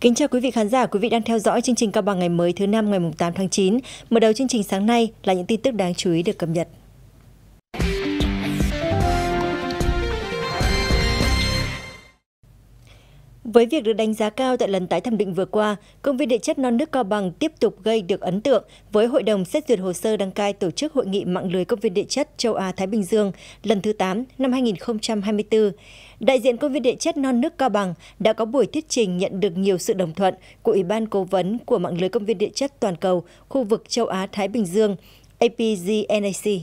Kính chào quý vị khán giả, quý vị đang theo dõi chương trình Cao Bằng ngày mới thứ 5 ngày 8 tháng 9. Mở đầu chương trình sáng nay là những tin tức đáng chú ý được cập nhật. Với việc được đánh giá cao tại lần tái thẩm định vừa qua, Công viên Địa chất Non nước Cao Bằng tiếp tục gây được ấn tượng với Hội đồng xét duyệt hồ sơ đăng cai tổ chức Hội nghị mạng lưới Công viên Địa chất châu Á-Thái Bình Dương lần thứ 8 năm 2024. Đại diện Công viên Địa chất Non nước Cao Bằng đã có buổi thuyết trình nhận được nhiều sự đồng thuận của Ủy ban Cố vấn của mạng lưới Công viên Địa chất toàn cầu khu vực châu Á-Thái Bình Dương, APGNAC.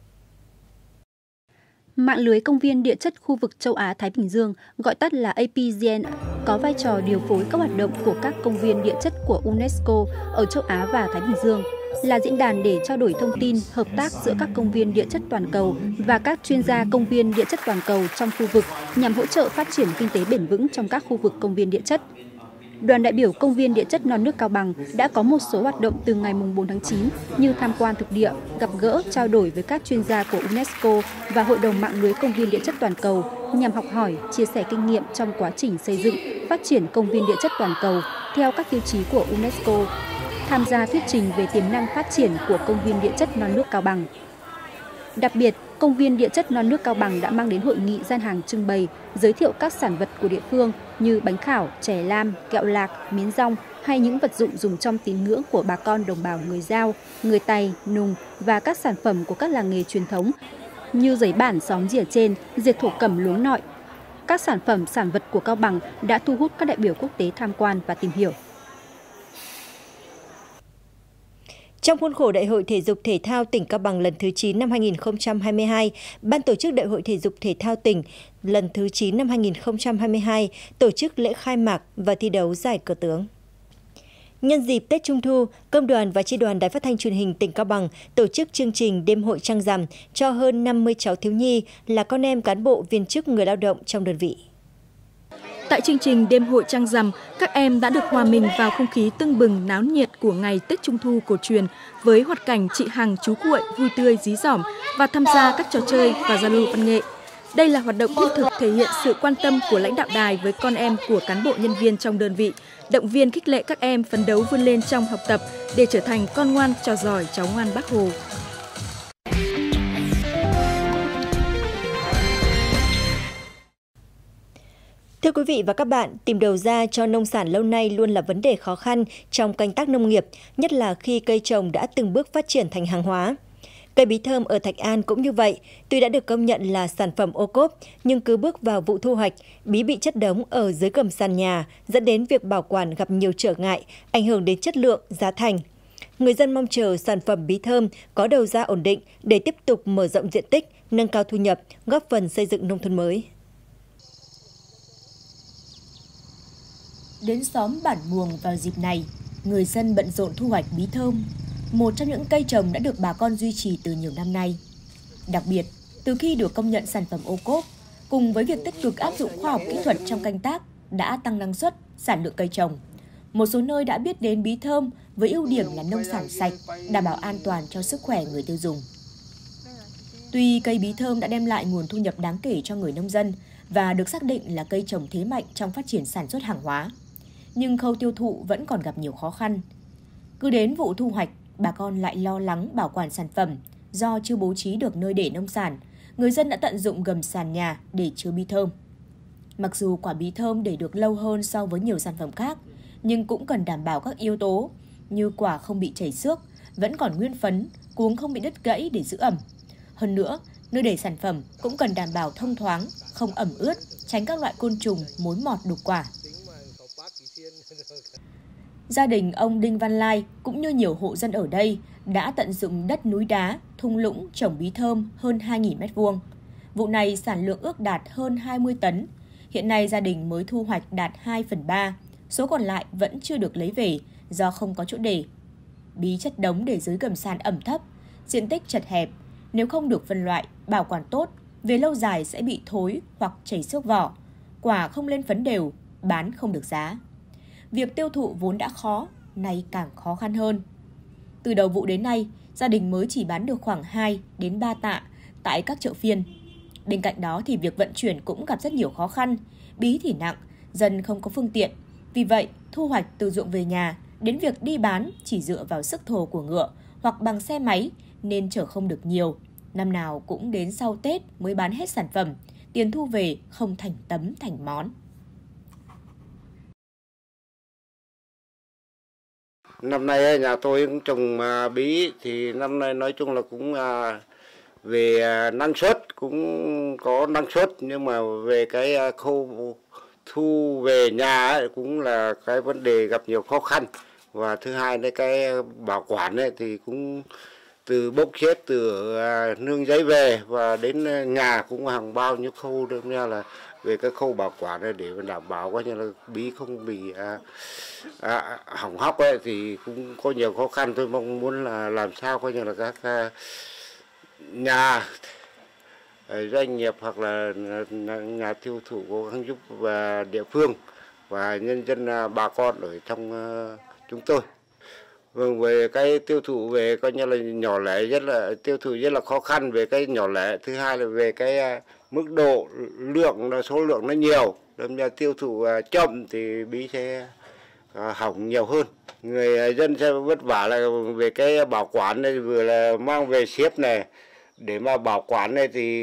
Mạng lưới công viên địa chất khu vực châu Á-Thái Bình Dương, gọi tắt là APGN, có vai trò điều phối các hoạt động của các công viên địa chất của UNESCO ở châu Á và Thái Bình Dương, là diễn đàn để trao đổi thông tin, hợp tác giữa các công viên địa chất toàn cầu và các chuyên gia công viên địa chất toàn cầu trong khu vực nhằm hỗ trợ phát triển kinh tế bền vững trong các khu vực công viên địa chất. Đoàn đại biểu Công viên Địa chất Non nước Cao Bằng đã có một số hoạt động từ ngày 4 tháng 9 như tham quan thực địa, gặp gỡ, trao đổi với các chuyên gia của UNESCO và Hội đồng mạng lưới Công viên Địa chất toàn cầu nhằm học hỏi, chia sẻ kinh nghiệm trong quá trình xây dựng, phát triển công viên địa chất toàn cầu theo các tiêu chí của UNESCO, tham gia thuyết trình về tiềm năng phát triển của Công viên Địa chất Non nước Cao Bằng. Đặc biệt, Công viên Địa chất Non nước Cao Bằng đã mang đến hội nghị gian hàng trưng bày, giới thiệu các sản vật của địa phương như bánh khảo, chè lam, kẹo lạc, miến rong hay những vật dụng dùng trong tín ngưỡng của bà con đồng bào người Dao, người Tày, Nùng và các sản phẩm của các làng nghề truyền thống như giấy bản xóm Rìa Trên, dệt thổ cẩm Luống Nội. Các sản phẩm, sản vật của Cao Bằng đã thu hút các đại biểu quốc tế tham quan và tìm hiểu. Trong khuôn khổ Đại hội Thể dục Thể thao tỉnh Cao Bằng lần thứ 9 năm 2022, Ban tổ chức Đại hội Thể dục Thể thao tỉnh lần thứ 9 năm 2022 tổ chức lễ khai mạc và thi đấu giải cờ tướng. Nhân dịp Tết Trung thu, Công đoàn và Chi đoàn Đài Phát thanh Truyền hình tỉnh Cao Bằng tổ chức chương trình Đêm hội Trăng rằm cho hơn 50 cháu thiếu nhi là con em cán bộ viên chức người lao động trong đơn vị. Tại chương trình Đêm hội Trăng rằm, các em đã được hòa mình vào không khí tưng bừng náo nhiệt của ngày Tết Trung thu cổ truyền với hoạt cảnh chị Hằng chú cuội vui tươi dí dỏm và tham gia các trò chơi và giao lưu văn nghệ. Đây là hoạt động thiết thực thể hiện sự quan tâm của lãnh đạo đài với con em của cán bộ nhân viên trong đơn vị, động viên khích lệ các em phấn đấu vươn lên trong học tập để trở thành con ngoan trò giỏi cháu ngoan Bác Hồ. Thưa quý vị và các bạn, tìm đầu ra cho nông sản lâu nay luôn là vấn đề khó khăn trong canh tác nông nghiệp, nhất là khi cây trồng đã từng bước phát triển thành hàng hóa. Cây bí thơm ở Thạch An cũng như vậy, tuy đã được công nhận là sản phẩm ô cốp, nhưng cứ bước vào vụ thu hoạch, bí bị chất đống ở dưới gầm sàn nhà, dẫn đến việc bảo quản gặp nhiều trở ngại, ảnh hưởng đến chất lượng, giá thành. Người dân mong chờ sản phẩm bí thơm có đầu ra ổn định để tiếp tục mở rộng diện tích, nâng cao thu nhập, góp phần xây dựng nông thôn mới. Đến xóm Bản Muồng vào dịp này, người dân bận rộn thu hoạch bí thơm, một trong những cây trồng đã được bà con duy trì từ nhiều năm nay. Đặc biệt, từ khi được công nhận sản phẩm ô cốp, cùng với việc tích cực áp dụng khoa học kỹ thuật trong canh tác đã tăng năng suất, sản lượng cây trồng. Một số nơi đã biết đến bí thơm với ưu điểm là nông sản sạch, đảm bảo an toàn cho sức khỏe người tiêu dùng. Tuy cây bí thơm đã đem lại nguồn thu nhập đáng kể cho người nông dân và được xác định là cây trồng thế mạnh trong phát triển sản xuất hàng hóa, nhưng khâu tiêu thụ vẫn còn gặp nhiều khó khăn. Cứ đến vụ thu hoạch, bà con lại lo lắng bảo quản sản phẩm do chưa bố trí được nơi để nông sản. Người dân đã tận dụng gầm sàn nhà để chứa bí thơm. Mặc dù quả bí thơm để được lâu hơn so với nhiều sản phẩm khác, nhưng cũng cần đảm bảo các yếu tố như quả không bị chảy xước, vẫn còn nguyên phấn, cuống không bị đứt gãy để giữ ẩm. Hơn nữa, nơi để sản phẩm cũng cần đảm bảo thông thoáng, không ẩm ướt, tránh các loại côn trùng, mối mọt đục quả. Gia đình ông Đinh Văn Lai cũng như nhiều hộ dân ở đây đã tận dụng đất núi đá, thung lũng trồng bí thơm hơn 2.000 m². Vụ này sản lượng ước đạt hơn 20 tấn. Hiện nay gia đình mới thu hoạch đạt 2/3, số còn lại vẫn chưa được lấy về do không có chỗ để. Bí chất đống để dưới gầm sàn ẩm thấp, diện tích chật hẹp, nếu không được phân loại, bảo quản tốt, về lâu dài sẽ bị thối hoặc chảy xước vỏ. Quả không lên phấn đều, bán không được giá. Việc tiêu thụ vốn đã khó, nay càng khó khăn hơn. Từ đầu vụ đến nay, gia đình mới chỉ bán được khoảng 2 đến 3 tạ tại các chợ phiên. Bên cạnh đó thì việc vận chuyển cũng gặp rất nhiều khó khăn, bí thì nặng, dân không có phương tiện, Vì vậy, thu hoạch từ ruộng về nhà đến việc đi bán chỉ dựa vào sức thồ của ngựa hoặc bằng xe máy nên chở không được nhiều. Năm nào cũng đến sau Tết mới bán hết sản phẩm, tiền thu về không thành tấm thành món. Năm nay nhà tôi cũng trồng bí, thì năm nay nói chung là cũng về năng suất cũng có năng suất, nhưng mà về cái khâu thu về nhà ấy, cũng là cái vấn đề gặp nhiều khó khăn. Và thứ hai là cái bảo quản ấy, thì cũng từ bốc xếp từ nương giấy về và đến nhà cũng hàng bao nhiêu khâu, đâm ra là về cái khâu bảo quản này để đảm bảo coi như là bí không bị hỏng hóc ấy, thì cũng có nhiều khó khăn. Tôi mong muốn là làm sao coi như là các nhà doanh nghiệp hoặc là nhà tiêu thụ cố gắng giúp và địa phương và nhân dân bà con ở trong chúng tôi. Vâng, về cái tiêu thụ về coi như là nhỏ lẻ tiêu thụ rất là khó khăn về cái nhỏ lẻ. Thứ hai là về cái mức độ số lượng nó nhiều, đâm ra tiêu thụ chậm thì bí sẽ hỏng nhiều hơn. Người dân sẽ vất vả là về cái bảo quản này, vừa là mang về xếp này để mà bảo quản này thì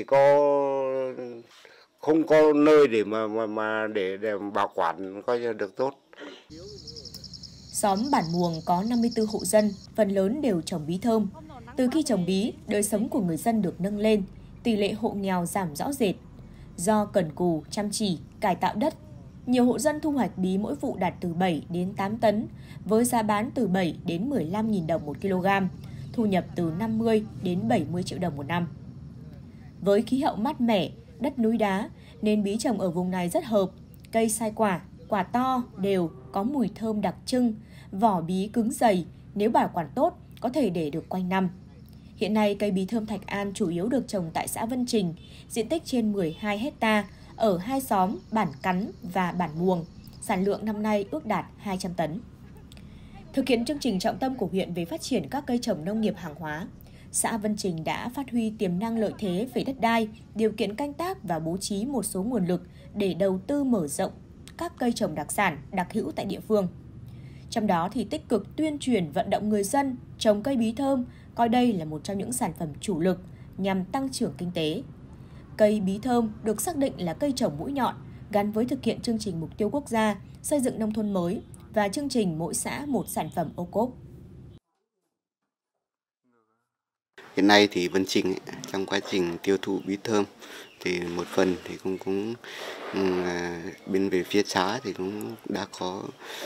không có nơi để để bảo quản coi như được tốt. Xóm Bản Muồng có 54 hộ dân, phần lớn đều trồng bí thơm. Từ khi trồng bí, đời sống của người dân được nâng lên, tỷ lệ hộ nghèo giảm rõ rệt. Do cần cù, chăm chỉ, cải tạo đất, nhiều hộ dân thu hoạch bí mỗi vụ đạt từ 7 đến 8 tấn, với giá bán từ 7 đến 15.000 đồng 1 kg, thu nhập từ 50 đến 70 triệu đồng một năm. Với khí hậu mát mẻ, đất núi đá, nên bí trồng ở vùng này rất hợp. Cây sai quả, quả to, đều, có mùi thơm đặc trưng, vỏ bí cứng dày, nếu bảo quản tốt, có thể để được quanh năm. Hiện nay, cây bí thơm Thạch An chủ yếu được trồng tại xã Vân Trình, diện tích trên 12 hecta ở hai xóm Bản Cắn và Bản Muồng. Sản lượng năm nay ước đạt 200 tấn. Thực hiện chương trình trọng tâm của huyện về phát triển các cây trồng nông nghiệp hàng hóa, xã Vân Trình đã phát huy tiềm năng lợi thế về đất đai, điều kiện canh tác và bố trí một số nguồn lực để đầu tư mở rộng các cây trồng đặc sản, đặc hữu tại địa phương. Trong đó thì tích cực tuyên truyền vận động người dân trồng cây bí thơm, coi đây là một trong những sản phẩm chủ lực nhằm tăng trưởng kinh tế. Cây bí thơm được xác định là cây trồng mũi nhọn gắn với thực hiện chương trình mục tiêu quốc gia xây dựng nông thôn mới và chương trình mỗi xã một sản phẩm ô cốp. Hiện nay thì Vân Trình trong quá trình tiêu thụ bí thơm thì một phần thì cũng bên về phía xã thì cũng đã có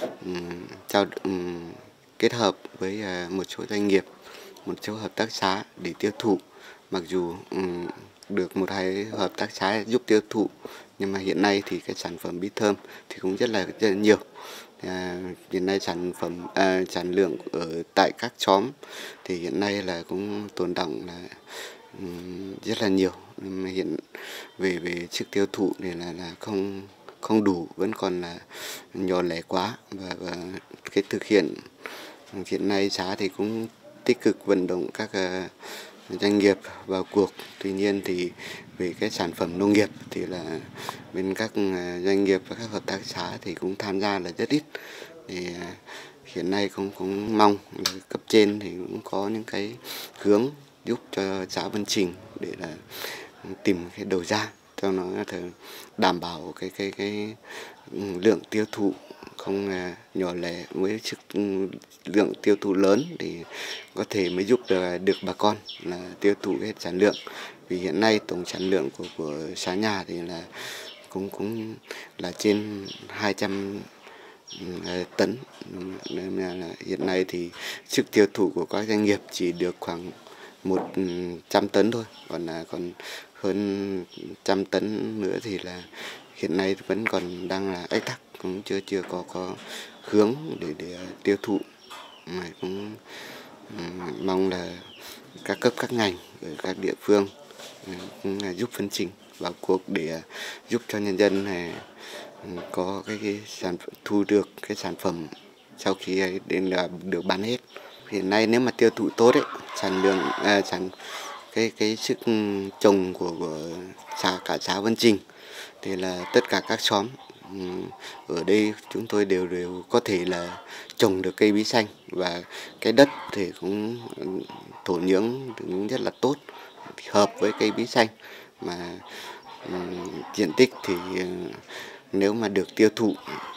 kết hợp với một số doanh nghiệp, một số hợp tác xã để tiêu thụ. Mặc dù được một hai hợp tác xã giúp tiêu thụ, nhưng mà hiện nay thì cái sản phẩm bí thơm thì cũng rất là nhiều. Hiện nay sản lượng ở tại các xóm thì hiện nay là cũng tồn đọng là rất là nhiều. Nhưng mà hiện về sức tiêu thụ thì là không đủ, vẫn còn là nhỏ lẻ quá, và cái thực hiện hiện nay xã thì cũng tích cực vận động các doanh nghiệp vào cuộc. Tuy nhiên thì về cái sản phẩm nông nghiệp thì là bên các doanh nghiệp và các hợp tác xã thì cũng tham gia là rất ít. Thì hiện nay cũng mong là cấp trên thì cũng có những cái hướng giúp cho xã Vân Trình để là tìm cái đầu ra cho nó đảm bảo cái lượng tiêu thụ không nhỏ lẻ với sức lượng tiêu thụ lớn thì có thể mới giúp được bà con là tiêu thụ hết sản lượng. Vì hiện nay tổng sản lượng của xã nhà thì là cũng là trên 200 tấn. Nên là hiện nay thì sức tiêu thụ của các doanh nghiệp chỉ được khoảng 100 tấn thôi, còn hơn 100 tấn nữa thì là hiện nay vẫn còn đang là ách tắc, cũng chưa có hướng để tiêu thụ. Mà cũng mong là các cấp các ngành ở các địa phương cũng giúp Vân Trình vào cuộc để giúp cho nhân dân này có cái sản phẩm, thu được cái sản phẩm sau khi đến là được bán hết. Hiện nay nếu mà tiêu thụ tốt ấy, sản lượng cái sức trồng của cả xã Vân Trình thì là tất cả các xóm ở đây chúng tôi đều có thể là trồng được cây bí xanh, và cái đất thì cũng thổ nhưỡng cũng rất là tốt, hợp với cây bí xanh, mà diện tích thì nếu mà được tiêu thụ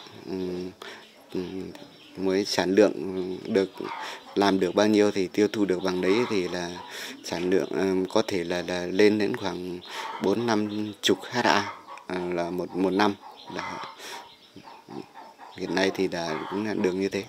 mới sản lượng được làm được bao nhiêu thì tiêu thụ được bằng đấy, thì là sản lượng có thể là lên đến khoảng 4-50 ha là một năm. Là hiện nay thì cũng là được như thế.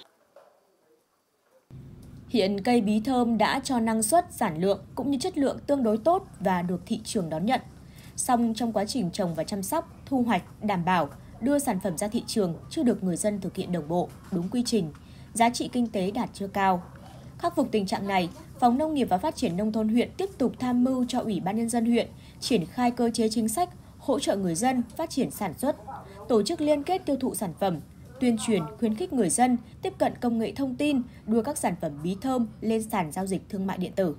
Hiện cây bí thơm đã cho năng suất, sản lượng cũng như chất lượng tương đối tốt và được thị trường đón nhận. Song trong quá trình trồng và chăm sóc, thu hoạch, đảm bảo đưa sản phẩm ra thị trường chưa được người dân thực hiện đồng bộ, đúng quy trình, giá trị kinh tế đạt chưa cao. Khắc phục tình trạng này, Phòng Nông nghiệp và Phát triển Nông thôn huyện tiếp tục tham mưu cho Ủy ban Nhân dân huyện triển khai cơ chế chính sách hỗ trợ người dân phát triển sản xuất, tổ chức liên kết tiêu thụ sản phẩm, tuyên truyền khuyến khích người dân tiếp cận công nghệ thông tin, đưa các sản phẩm bí thơm lên sàn giao dịch thương mại điện tử.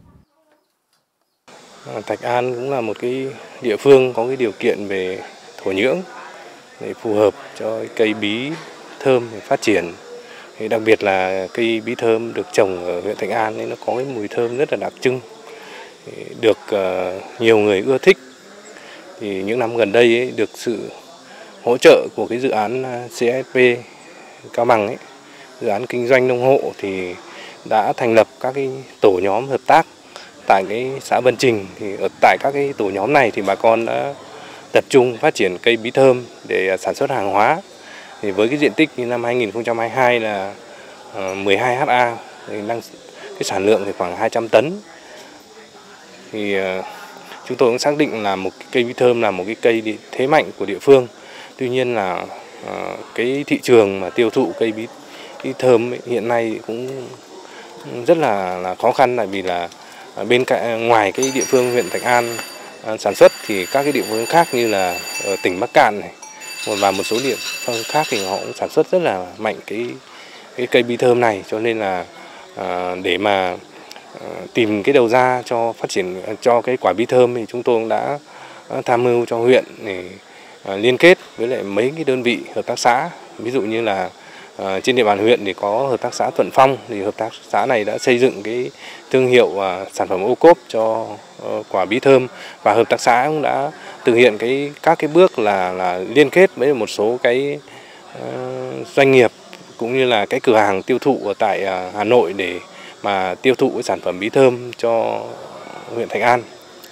Thạch An cũng là một cái địa phương có cái điều kiện về thổ nhưỡng để phù hợp cho cây bí thơm để phát triển. Đặc biệt là cây bí thơm được trồng ở huyện Thạch An nên nó có cái mùi thơm rất là đặc trưng, được nhiều người ưa thích. Thì những năm gần đây được sự hỗ trợ của cái dự án CSP Cao Bằng dự án kinh doanh nông hộ thì đã thành lập các cái tổ nhóm hợp tác tại cái xã Vân Trình. Thì ở tại các cái tổ nhóm này thì bà con đã tập trung phát triển cây bí thơm để sản xuất hàng hóa. Thì với cái diện tích như năm 2022 là 12 ha, thì cái sản lượng thì khoảng 200 tấn. Thì chúng tôi cũng xác định là một cây bí thơm là một cái cây thế mạnh của địa phương. Tuy nhiên là cái thị trường mà tiêu thụ cây bí thơm hiện nay cũng rất là khó khăn, tại vì là ngoài cái địa phương huyện Thạch An sản xuất thì các cái địa phương khác như là ở tỉnh Bắc Kạn này và một số địa phương khác thì họ cũng sản xuất rất là mạnh cái cây bí thơm này, cho nên là để mà tìm cái đầu ra cho phát triển cho cái quả bí thơm thì chúng tôi cũng đã tham mưu cho huyện để liên kết với lại mấy cái đơn vị hợp tác xã. Ví dụ như là trên địa bàn huyện thì có hợp tác xã Thuận Phong, thì hợp tác xã này đã xây dựng cái thương hiệu sản phẩm ô cốp cho quả bí thơm, và hợp tác xã cũng đã thực hiện các cái bước là liên kết với một số cái doanh nghiệp cũng như là cái cửa hàng tiêu thụ ở tại Hà Nội để mà tiêu thụ cái sản phẩm bí thơm cho huyện Thạch An.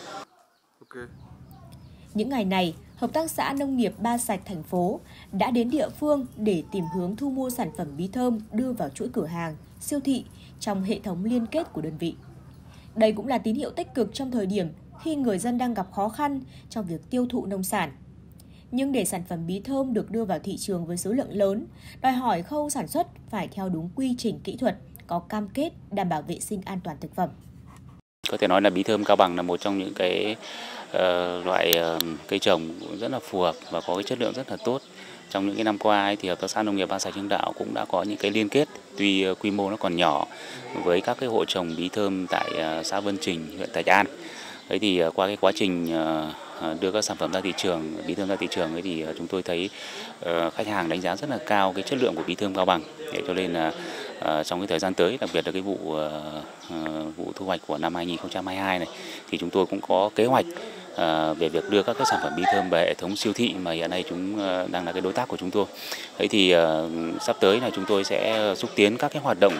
Những ngày này, Hợp tác xã Nông nghiệp Ba Sạch thành phố đã đến địa phương để tìm hướng thu mua sản phẩm bí thơm đưa vào chuỗi cửa hàng, siêu thị trong hệ thống liên kết của đơn vị. Đây cũng là tín hiệu tích cực trong thời điểm khi người dân đang gặp khó khăn trong việc tiêu thụ nông sản. Nhưng để sản phẩm bí thơm được đưa vào thị trường với số lượng lớn, đòi hỏi khâu sản xuất phải theo đúng quy trình kỹ thuật, có cam kết đảm bảo vệ sinh an toàn thực phẩm. Có thể nói là bí thơm Cao Bằng là một trong những cái loại cây trồng rất là phù hợp và có cái chất lượng rất là tốt. Trong những cái năm qua thì Hợp tác xã Nông nghiệp Ba Sạch Hưng Đạo cũng đã có những cái liên kết, tuy quy mô nó còn nhỏ, với các cái hộ trồng bí thơm tại xã Vân Trình, huyện Thạch An. Đấy thì qua cái quá trình đưa các sản phẩm ra thị trường, bí thơm ra thị trường ấy thì chúng tôi thấy khách hàng đánh giá rất là cao cái chất lượng của bí thơm Cao Bằng. Để cho nên là trong cái thời gian tới, đặc biệt là cái vụ thu hoạch của năm 2022 này, thì chúng tôi cũng có kế hoạch về việc đưa các cái sản phẩm bí thơm về hệ thống siêu thị mà hiện nay chúng đang là cái đối tác của chúng tôi. Đấy thì sắp tới là chúng tôi sẽ xúc tiến các cái hoạt động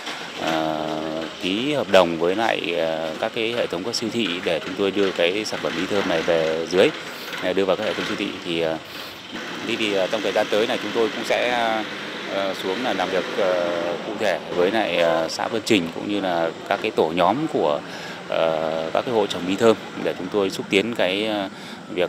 ký hợp đồng với lại các cái hệ thống các siêu thị để chúng tôi đưa cái sản phẩm bí thơm này về dưới, đưa vào các hệ thống siêu thị. Thì trong thời gian tới này chúng tôi cũng sẽ xuống là làm việc cụ thể với lại xã Vân Trình cũng như là các cái tổ nhóm của các cái hộ trồng bí thơm để chúng tôi xúc tiến cái việc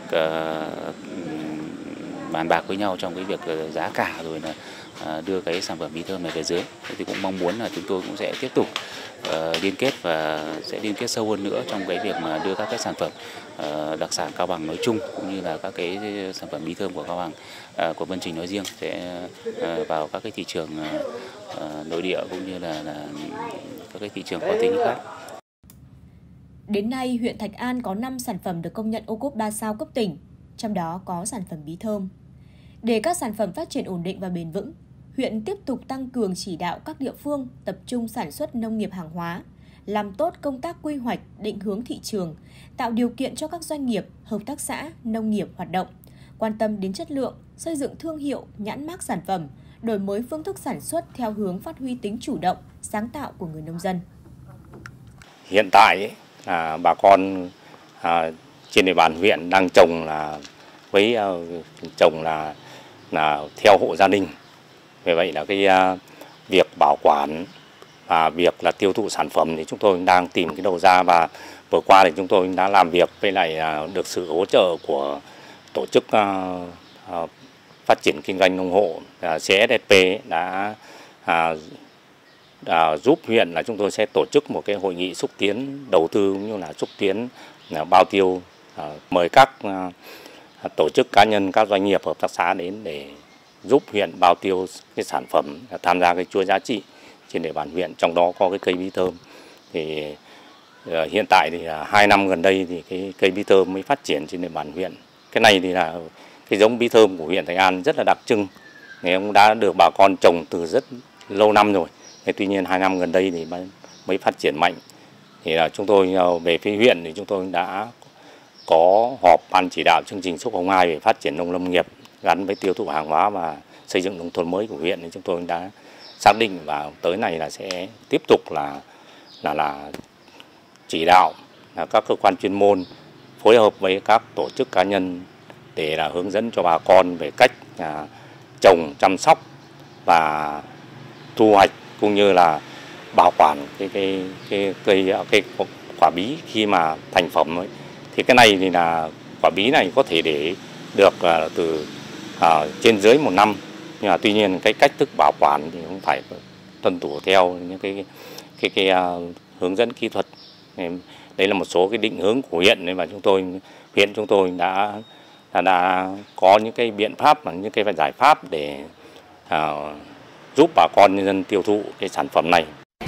bàn bạc với nhau trong cái việc giá cả, rồi là đưa cái sản phẩm bí thơm này về dưới. Thì cũng mong muốn là chúng tôi cũng sẽ tiếp tục liên kết và sẽ liên kết sâu hơn nữa trong cái việc mà đưa các cái sản phẩm đặc sản Cao Bằng nói chung cũng như là các cái sản phẩm bí thơm của Cao Bằng, của Vân Trình nói riêng sẽ vào các cái thị trường nội địa cũng như là các cái thị trường khó tính khác. Đến nay, huyện Thạch An có 5 sản phẩm được công nhận ô cốp 3 sao cấp tỉnh, trong đó có sản phẩm bí thơm. Để các sản phẩm phát triển ổn định và bền vững, huyện tiếp tục tăng cường chỉ đạo các địa phương tập trung sản xuất nông nghiệp hàng hóa, làm tốt công tác quy hoạch, định hướng thị trường, tạo điều kiện cho các doanh nghiệp, hợp tác xã, nông nghiệp hoạt động, quan tâm đến chất lượng, xây dựng thương hiệu, nhãn mác sản phẩm, đổi mới phương thức sản xuất theo hướng phát huy tính chủ động, sáng tạo của người nông dân. Hiện tại bà con trên địa bàn huyện đang trồng với trồng là theo hộ gia đình. Vì vậy là cái việc bảo quản và việc là tiêu thụ sản phẩm thì chúng tôi đang tìm cái đầu ra, và vừa qua thì chúng tôi đã làm việc với lại được sự hỗ trợ của tổ chức phát triển kinh doanh nông hộ CSSP đã giúp huyện là chúng tôi sẽ tổ chức một cái hội nghị xúc tiến đầu tư cũng như là xúc tiến bao tiêu, mời các tổ chức cá nhân, các doanh nghiệp, hợp tác xã đến để giúp huyện bao tiêu cái sản phẩm, tham gia cái chuỗi giá trị trên địa bàn huyện, trong đó có cái cây bí thơm. Thì hiện tại thì 2 năm gần đây thì cái cây bí thơm mới phát triển trên địa bàn huyện. Cái này thì là cái giống bí thơm của huyện Thạch An rất là đặc trưng, thì cũng đã được bà con trồng từ rất lâu năm rồi. Tuy nhiên 2 năm gần đây thì mới phát triển mạnh. Thì là chúng tôi về phía huyện thì chúng tôi đã có họp ban chỉ đạo chương trình xúc hồng 2 về phát triển nông lâm nghiệp gắn với tiêu thụ hàng hóa và xây dựng nông thôn mới của huyện, thì chúng tôi đã xác định và tới này là sẽ tiếp tục là chỉ đạo các cơ quan chuyên môn phối hợp với các tổ chức cá nhân để là hướng dẫn cho bà con về cách trồng, chăm sóc và thu hoạch cũng như là bảo quản cái quả bí khi mà thành phẩm ấy. Thì cái này thì là quả bí này có thể để được từ trên dưới 1 năm, nhưng mà tuy nhiên cái cách thức bảo quản thì cũng phải tuân thủ theo những cái hướng dẫn kỹ thuật. Đấy là một số cái định hướng của huyện, nên mà huyện chúng tôi đã có những cái biện pháp và những cái giải pháp để giúp bà con nhân dân tiêu thụ cái sản phẩm này.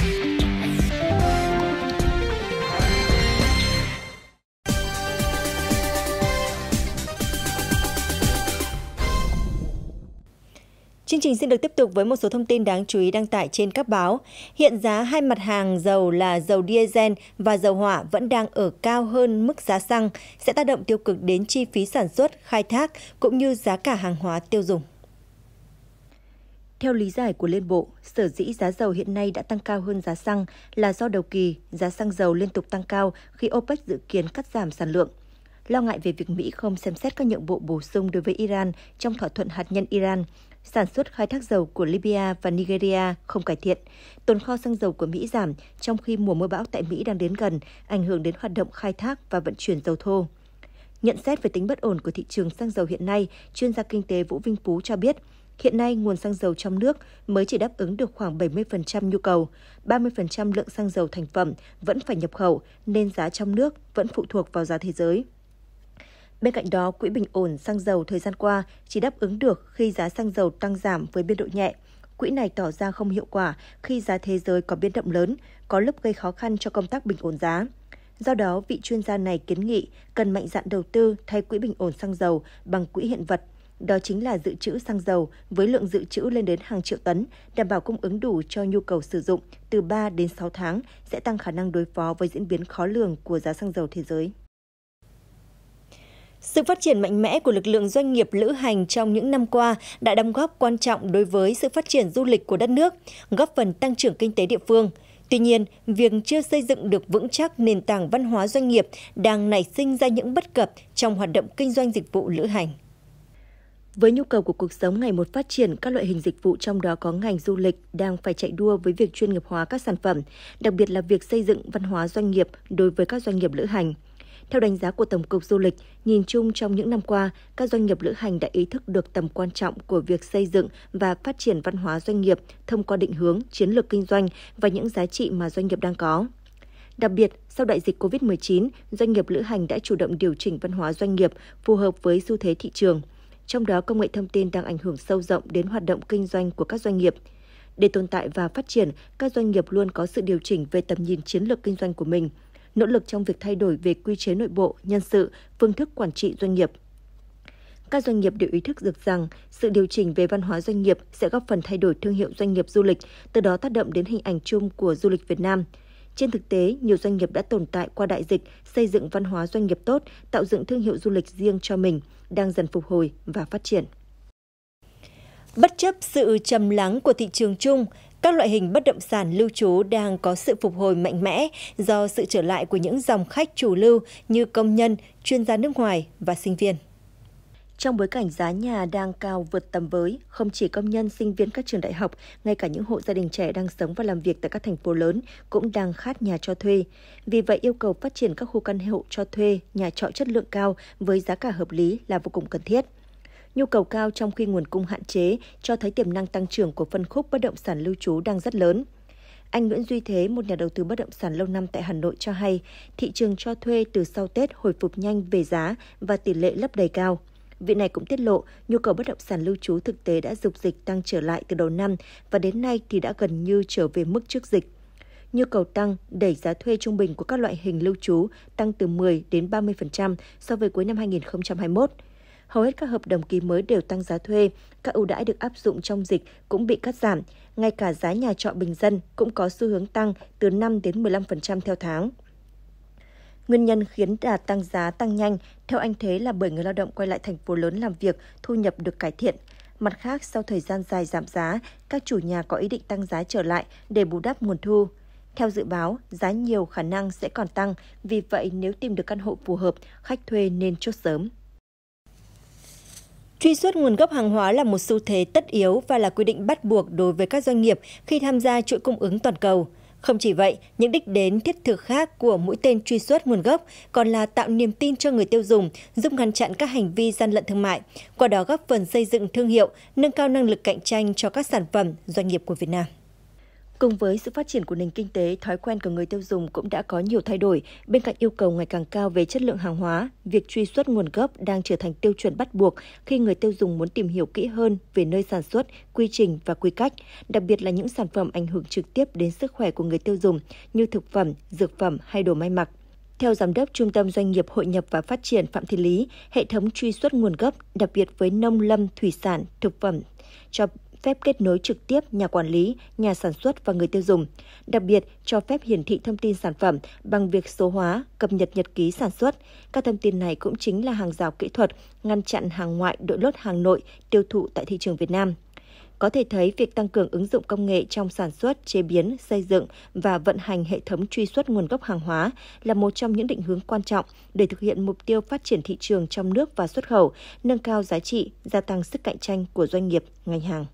Chương trình xin được tiếp tục với một số thông tin đáng chú ý đăng tải trên các báo. Hiện giá hai mặt hàng dầu là dầu diesel và dầu hỏa vẫn đang ở cao hơn mức giá xăng, sẽ tác động tiêu cực đến chi phí sản xuất, khai thác cũng như giá cả hàng hóa tiêu dùng. Theo lý giải của Liên Bộ, sở dĩ giá dầu hiện nay đã tăng cao hơn giá xăng là do đầu kỳ giá xăng dầu liên tục tăng cao khi OPEC dự kiến cắt giảm sản lượng. Lo ngại về việc Mỹ không xem xét các nhượng bộ bổ sung đối với Iran trong thỏa thuận hạt nhân Iran, sản xuất khai thác dầu của Libya và Nigeria không cải thiện, tồn kho xăng dầu của Mỹ giảm trong khi mùa mưa bão tại Mỹ đang đến gần, ảnh hưởng đến hoạt động khai thác và vận chuyển dầu thô. Nhận xét về tính bất ổn của thị trường xăng dầu hiện nay, chuyên gia kinh tế Vũ Vinh Phú cho biết, hiện nay nguồn xăng dầu trong nước mới chỉ đáp ứng được khoảng 70% nhu cầu, 30% lượng xăng dầu thành phẩm vẫn phải nhập khẩu nên giá trong nước vẫn phụ thuộc vào giá thế giới. Bên cạnh đó, quỹ bình ổn xăng dầu thời gian qua chỉ đáp ứng được khi giá xăng dầu tăng giảm với biên độ nhẹ. Quỹ này tỏ ra không hiệu quả khi giá thế giới có biến động lớn, có lúc gây khó khăn cho công tác bình ổn giá. Do đó, vị chuyên gia này kiến nghị cần mạnh dạn đầu tư thay quỹ bình ổn xăng dầu bằng quỹ hiện vật. Đó chính là dự trữ xăng dầu với lượng dự trữ lên đến hàng triệu tấn, đảm bảo cung ứng đủ cho nhu cầu sử dụng từ 3 đến 6 tháng, sẽ tăng khả năng đối phó với diễn biến khó lường của giá xăng dầu thế giới. Sự phát triển mạnh mẽ của lực lượng doanh nghiệp lữ hành trong những năm qua đã đóng góp quan trọng đối với sự phát triển du lịch của đất nước, góp phần tăng trưởng kinh tế địa phương. Tuy nhiên, việc chưa xây dựng được vững chắc nền tảng văn hóa doanh nghiệp đang nảy sinh ra những bất cập trong hoạt động kinh doanh dịch vụ lữ hành. Với nhu cầu của cuộc sống ngày một phát triển, các loại hình dịch vụ trong đó có ngành du lịch đang phải chạy đua với việc chuyên nghiệp hóa các sản phẩm, đặc biệt là việc xây dựng văn hóa doanh nghiệp đối với các doanh nghiệp lữ hành. Theo đánh giá của Tổng cục Du lịch, nhìn chung trong những năm qua, các doanh nghiệp lữ hành đã ý thức được tầm quan trọng của việc xây dựng và phát triển văn hóa doanh nghiệp thông qua định hướng, chiến lược kinh doanh và những giá trị mà doanh nghiệp đang có. Đặc biệt, sau đại dịch COVID-19, doanh nghiệp lữ hành đã chủ động điều chỉnh văn hóa doanh nghiệp phù hợp với xu thế thị trường. Trong đó, công nghệ thông tin đang ảnh hưởng sâu rộng đến hoạt động kinh doanh của các doanh nghiệp. Để tồn tại và phát triển, các doanh nghiệp luôn có sự điều chỉnh về tầm nhìn chiến lược kinh doanh của mình, nỗ lực trong việc thay đổi về quy chế nội bộ, nhân sự, phương thức quản trị doanh nghiệp. Các doanh nghiệp đều ý thức được rằng sự điều chỉnh về văn hóa doanh nghiệp sẽ góp phần thay đổi thương hiệu doanh nghiệp du lịch, từ đó tác động đến hình ảnh chung của du lịch Việt Nam. Trên thực tế, nhiều doanh nghiệp đã tồn tại qua đại dịch, xây dựng văn hóa doanh nghiệp tốt, tạo dựng thương hiệu du lịch riêng cho mình, đang dần phục hồi và phát triển. Bất chấp sự trầm lắng của thị trường chung, các loại hình bất động sản lưu trú đang có sự phục hồi mạnh mẽ do sự trở lại của những dòng khách chủ lưu như công nhân, chuyên gia nước ngoài và sinh viên. Trong bối cảnh giá nhà đang cao vượt tầm với, không chỉ công nhân, sinh viên các trường đại học, ngay cả những hộ gia đình trẻ đang sống và làm việc tại các thành phố lớn cũng đang khát nhà cho thuê. Vì vậy, yêu cầu phát triển các khu căn hộ cho thuê, nhà trọ chất lượng cao với giá cả hợp lý là vô cùng cần thiết. Nhu cầu cao trong khi nguồn cung hạn chế cho thấy tiềm năng tăng trưởng của phân khúc bất động sản lưu trú đang rất lớn. Anh Nguyễn Duy Thế, một nhà đầu tư bất động sản lâu năm tại Hà Nội cho hay, thị trường cho thuê từ sau Tết hồi phục nhanh về giá và tỷ lệ lấp đầy cao. Vị này cũng tiết lộ, nhu cầu bất động sản lưu trú thực tế đã dục dịch tăng trở lại từ đầu năm và đến nay thì đã gần như trở về mức trước dịch. Nhu cầu tăng đẩy giá thuê trung bình của các loại hình lưu trú tăng từ 10 đến 30% so với cuối năm 2021. Hầu hết các hợp đồng ký mới đều tăng giá thuê, các ưu đãi được áp dụng trong dịch cũng bị cắt giảm. Ngay cả giá nhà trọ bình dân cũng có xu hướng tăng từ 5 đến 15% theo tháng. Nguyên nhân khiến đà tăng giá tăng nhanh, theo anh Thế là bởi người lao động quay lại thành phố lớn làm việc, thu nhập được cải thiện. Mặt khác, sau thời gian dài giảm giá, các chủ nhà có ý định tăng giá trở lại để bù đắp nguồn thu. Theo dự báo, giá nhiều khả năng sẽ còn tăng, vì vậy nếu tìm được căn hộ phù hợp, khách thuê nên chốt sớm. Truy xuất nguồn gốc hàng hóa là một xu thế tất yếu và là quy định bắt buộc đối với các doanh nghiệp khi tham gia chuỗi cung ứng toàn cầu. Không chỉ vậy, những đích đến thiết thực khác của mũi tên truy xuất nguồn gốc còn là tạo niềm tin cho người tiêu dùng, giúp ngăn chặn các hành vi gian lận thương mại, qua đó góp phần xây dựng thương hiệu, nâng cao năng lực cạnh tranh cho các sản phẩm, doanh nghiệp của Việt Nam. Cùng với sự phát triển của nền kinh tế, thói quen của người tiêu dùng cũng đã có nhiều thay đổi. Bên cạnh yêu cầu ngày càng cao về chất lượng hàng hóa, việc truy xuất nguồn gốc đang trở thành tiêu chuẩn bắt buộc khi người tiêu dùng muốn tìm hiểu kỹ hơn về nơi sản xuất, quy trình và quy cách, đặc biệt là những sản phẩm ảnh hưởng trực tiếp đến sức khỏe của người tiêu dùng như thực phẩm, dược phẩm hay đồ may mặc. Theo Giám đốc Trung tâm Doanh nghiệp Hội nhập và Phát triển Phạm Thị Lý, hệ thống truy xuất nguồn gốc, đặc biệt với nông lâm, thủy sản, thực phẩm, cho phép kết nối trực tiếp nhà quản lý, nhà sản xuất và người tiêu dùng. Đặc biệt, cho phép hiển thị thông tin sản phẩm bằng việc số hóa, cập nhật nhật ký sản xuất. Các thông tin này cũng chính là hàng rào kỹ thuật, ngăn chặn hàng ngoại đội lốt hàng nội tiêu thụ tại thị trường Việt Nam. Có thể thấy, việc tăng cường ứng dụng công nghệ trong sản xuất, chế biến, xây dựng và vận hành hệ thống truy xuất nguồn gốc hàng hóa là một trong những định hướng quan trọng để thực hiện mục tiêu phát triển thị trường trong nước và xuất khẩu, nâng cao giá trị, gia tăng sức cạnh tranh của doanh nghiệp, ngành hàng.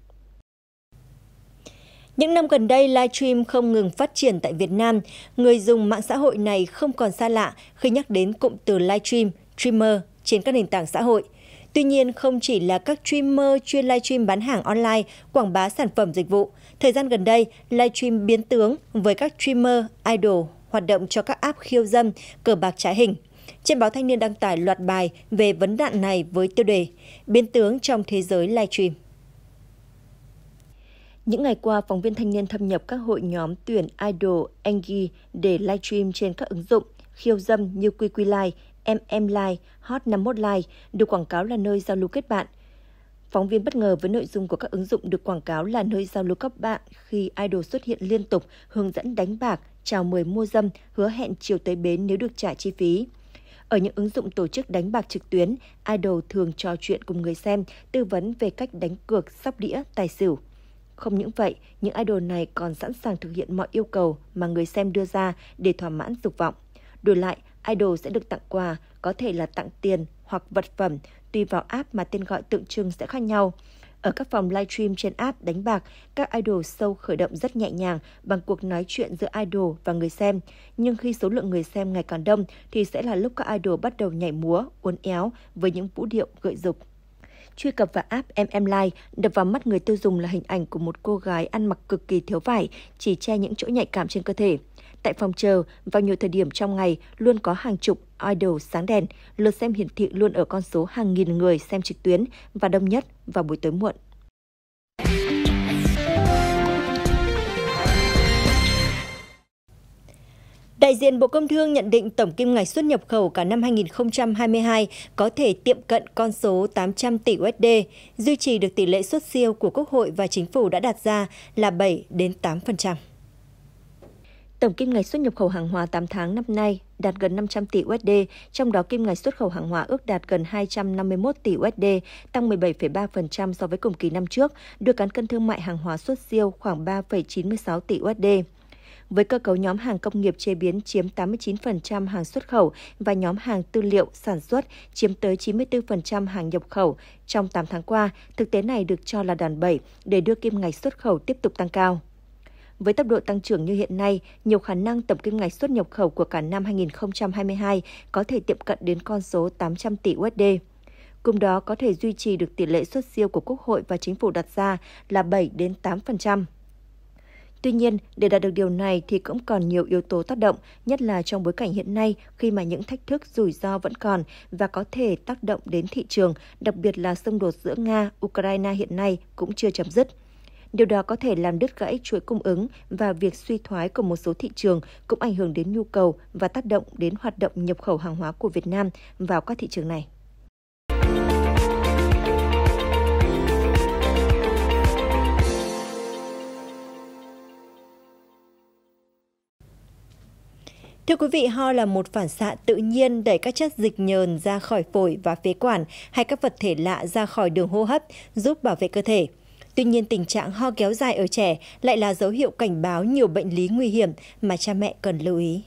Những năm gần đây, livestream không ngừng phát triển tại Việt Nam. Người dùng mạng xã hội này không còn xa lạ khi nhắc đến cụm từ livestream, streamer trên các nền tảng xã hội. Tuy nhiên, không chỉ là các streamer chuyên livestream bán hàng online, quảng bá sản phẩm dịch vụ. Thời gian gần đây, livestream biến tướng với các streamer, idol hoạt động cho các app khiêu dâm, cờ bạc trá hình. Trên báo Thanh niên đăng tải loạt bài về vấn nạn này với tiêu đề biến tướng trong thế giới livestream. Những ngày qua, phóng viên Thanh niên thâm nhập các hội nhóm tuyển idol, Angie để livestream trên các ứng dụng khiêu dâm như QQ Live, MM Live, Hot 51 Live được quảng cáo là nơi giao lưu kết bạn. Phóng viên bất ngờ với nội dung của các ứng dụng được quảng cáo là nơi giao lưu các bạn khi idol xuất hiện liên tục, hướng dẫn đánh bạc, chào mời mua dâm, hứa hẹn chiều tới bến nếu được trả chi phí. Ở những ứng dụng tổ chức đánh bạc trực tuyến, idol thường trò chuyện cùng người xem, tư vấn về cách đánh cược, sóc đĩa, tài xỉu. Không những vậy, những idol này còn sẵn sàng thực hiện mọi yêu cầu mà người xem đưa ra để thỏa mãn dục vọng. Đổi lại, idol sẽ được tặng quà, có thể là tặng tiền hoặc vật phẩm, tùy vào app mà tên gọi tượng trưng sẽ khác nhau. Ở các phòng livestream trên app đánh bạc, các idol show khởi động rất nhẹ nhàng bằng cuộc nói chuyện giữa idol và người xem. Nhưng khi số lượng người xem ngày càng đông thì sẽ là lúc các idol bắt đầu nhảy múa, uốn éo với những vũ điệu gợi dục. Truy cập vào app MM Live, đập vào mắt người tiêu dùng là hình ảnh của một cô gái ăn mặc cực kỳ thiếu vải, chỉ che những chỗ nhạy cảm trên cơ thể. Tại phòng chờ, vào nhiều thời điểm trong ngày, luôn có hàng chục idol sáng đèn, lượt xem hiển thị luôn ở con số hàng nghìn người xem trực tuyến và đông nhất vào buổi tối muộn. Đại diện Bộ Công Thương nhận định tổng kim ngạch xuất nhập khẩu cả năm 2022 có thể tiệm cận con số 800 tỷ USD, duy trì được tỷ lệ xuất siêu của Quốc hội và Chính phủ đã đặt ra là 7 đến 8%. Tổng kim ngạch xuất nhập khẩu hàng hóa 8 tháng năm nay đạt gần 500 tỷ USD, trong đó kim ngạch xuất khẩu hàng hóa ước đạt gần 251 tỷ USD, tăng 17,3% so với cùng kỳ năm trước, đưa cán cân thương mại hàng hóa xuất siêu khoảng 3,96 tỷ USD. Với cơ cấu nhóm hàng công nghiệp chế biến chiếm 89% hàng xuất khẩu và nhóm hàng tư liệu sản xuất chiếm tới 94% hàng nhập khẩu trong 8 tháng qua, thực tế này được cho là đòn bẩy để đưa kim ngạch xuất khẩu tiếp tục tăng cao. Với tốc độ tăng trưởng như hiện nay, nhiều khả năng tổng kim ngạch xuất nhập khẩu của cả năm 2022 có thể tiệm cận đến con số 800 tỷ USD. Cùng đó có thể duy trì được tỷ lệ xuất siêu của Quốc hội và Chính phủ đặt ra là 7 đến 8%. Tuy nhiên, để đạt được điều này thì cũng còn nhiều yếu tố tác động, nhất là trong bối cảnh hiện nay khi mà những thách thức rủi ro vẫn còn và có thể tác động đến thị trường, đặc biệt là xung đột giữa Nga, Ukraine hiện nay cũng chưa chấm dứt. Điều đó có thể làm đứt gãy chuỗi cung ứng và việc suy thoái của một số thị trường cũng ảnh hưởng đến nhu cầu và tác động đến hoạt động nhập khẩu hàng hóa của Việt Nam vào các thị trường này. Thưa quý vị, ho là một phản xạ tự nhiên đẩy các chất dịch nhờn ra khỏi phổi và phế quản hay các vật thể lạ ra khỏi đường hô hấp, giúp bảo vệ cơ thể. Tuy nhiên, tình trạng ho kéo dài ở trẻ lại là dấu hiệu cảnh báo nhiều bệnh lý nguy hiểm mà cha mẹ cần lưu ý.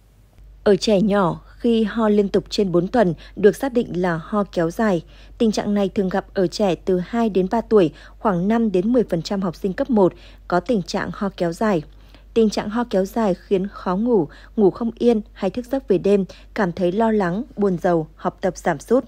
Ở trẻ nhỏ, khi ho liên tục trên 4 tuần được xác định là ho kéo dài. Tình trạng này thường gặp ở trẻ từ 2 đến 3 tuổi, khoảng 5 đến 10% học sinh cấp 1 có tình trạng ho kéo dài. Tình trạng ho kéo dài khiến khó ngủ, ngủ không yên hay thức giấc về đêm, cảm thấy lo lắng, buồn rầu, học tập giảm sút.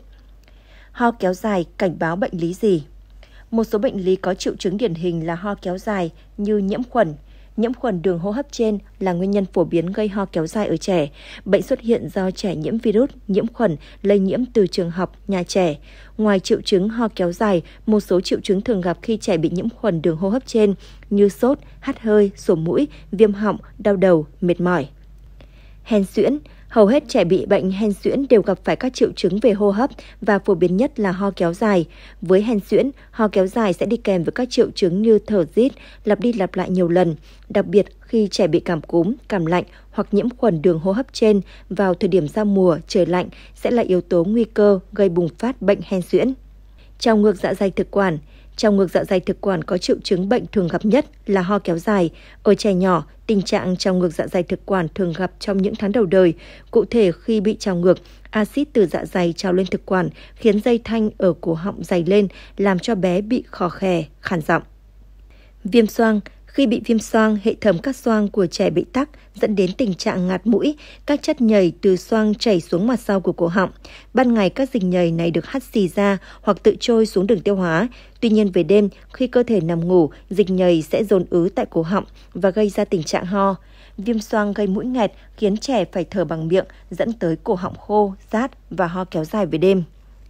Ho kéo dài cảnh báo bệnh lý gì? Một số bệnh lý có triệu chứng điển hình là ho kéo dài như nhiễm khuẩn. Nhiễm khuẩn đường hô hấp trên là nguyên nhân phổ biến gây ho kéo dài ở trẻ. Bệnh xuất hiện do trẻ nhiễm virus, nhiễm khuẩn, lây nhiễm từ trường học, nhà trẻ. Ngoài triệu chứng ho kéo dài, một số triệu chứng thường gặp khi trẻ bị nhiễm khuẩn đường hô hấp trên như sốt, hắt hơi, sổ mũi, viêm họng, đau đầu, mệt mỏi. Hen suyễn. Hầu hết trẻ bị bệnh hen suyễn đều gặp phải các triệu chứng về hô hấp và phổ biến nhất là ho kéo dài. Với hen suyễn, ho kéo dài sẽ đi kèm với các triệu chứng như thở rít, lặp đi lặp lại nhiều lần. Đặc biệt khi trẻ bị cảm cúm, cảm lạnh hoặc nhiễm khuẩn đường hô hấp trên vào thời điểm giao mùa, trời lạnh sẽ là yếu tố nguy cơ gây bùng phát bệnh hen suyễn. Trào ngược dạ dày thực quản. Trào ngược dạ dày thực quản có triệu chứng bệnh thường gặp nhất là ho kéo dài. Ở trẻ nhỏ, tình trạng trào ngược dạ dày thực quản thường gặp trong những tháng đầu đời. Cụ thể, khi bị trào ngược, axit từ dạ dày trào lên thực quản khiến dây thanh ở cổ họng dày lên, làm cho bé bị khò khè, khàn giọng. Viêm xoang. Khi bị viêm xoang, hệ thống các xoang của trẻ bị tắc dẫn đến tình trạng ngạt mũi, các chất nhầy từ xoang chảy xuống mặt sau của cổ họng. Ban ngày các dịch nhầy này được hắt xì ra hoặc tự trôi xuống đường tiêu hóa. Tuy nhiên về đêm, khi cơ thể nằm ngủ, dịch nhầy sẽ dồn ứ tại cổ họng và gây ra tình trạng ho. Viêm xoang gây mũi nghẹt khiến trẻ phải thở bằng miệng, dẫn tới cổ họng khô, rát và ho kéo dài về đêm.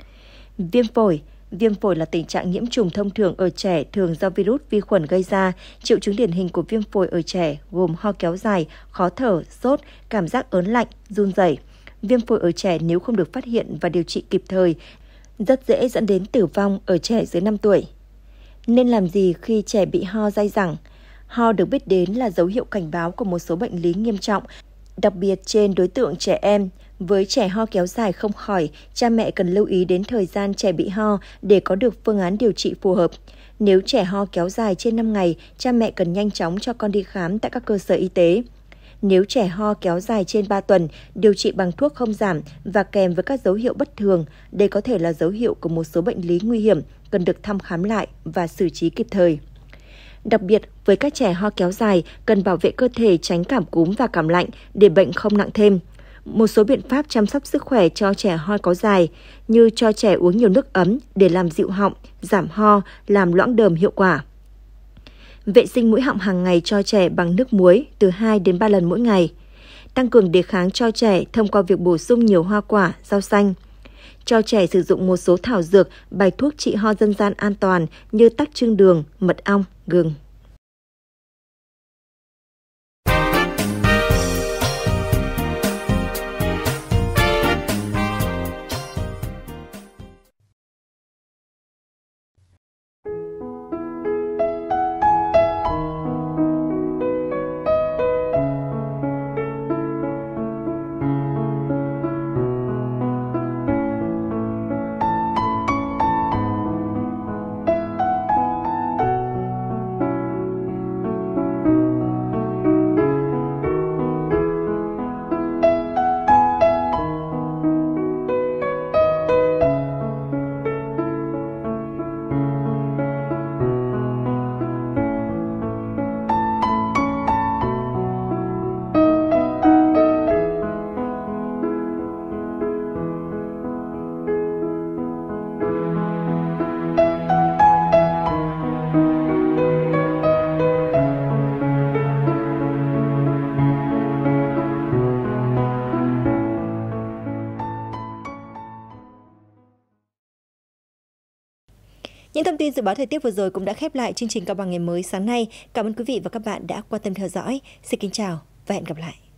Viêm phổi. Viêm phổi là tình trạng nhiễm trùng thông thường ở trẻ thường do virus vi khuẩn gây ra. Triệu chứng điển hình của viêm phổi ở trẻ gồm ho kéo dài, khó thở, sốt, cảm giác ớn lạnh, run rẩy. Viêm phổi ở trẻ nếu không được phát hiện và điều trị kịp thời, rất dễ dẫn đến tử vong ở trẻ dưới 5 tuổi. Nên làm gì khi trẻ bị ho dai dẳng? Ho được biết đến là dấu hiệu cảnh báo của một số bệnh lý nghiêm trọng, đặc biệt trên đối tượng trẻ em. Với trẻ ho kéo dài không khỏi, cha mẹ cần lưu ý đến thời gian trẻ bị ho để có được phương án điều trị phù hợp. Nếu trẻ ho kéo dài trên 5 ngày, cha mẹ cần nhanh chóng cho con đi khám tại các cơ sở y tế. Nếu trẻ ho kéo dài trên 3 tuần, điều trị bằng thuốc không giảm và kèm với các dấu hiệu bất thường, đây có thể là dấu hiệu của một số bệnh lý nguy hiểm cần được thăm khám lại và xử trí kịp thời. Đặc biệt, với các trẻ ho kéo dài, cần bảo vệ cơ thể tránh cảm cúm và cảm lạnh để bệnh không nặng thêm. Một số biện pháp chăm sóc sức khỏe cho trẻ ho kéo dài như cho trẻ uống nhiều nước ấm để làm dịu họng, giảm ho, làm loãng đờm hiệu quả. Vệ sinh mũi họng hàng ngày cho trẻ bằng nước muối từ 2 đến 3 lần mỗi ngày. Tăng cường đề kháng cho trẻ thông qua việc bổ sung nhiều hoa quả, rau xanh. Cho trẻ sử dụng một số thảo dược, bài thuốc trị ho dân gian an toàn như tắc trưng đường, mật ong, gừng. Những thông tin dự báo thời tiết vừa rồi cũng đã khép lại chương trình Cao Bằng ngày mới sáng nay. Cảm ơn quý vị và các bạn đã quan tâm theo dõi. Xin kính chào và hẹn gặp lại.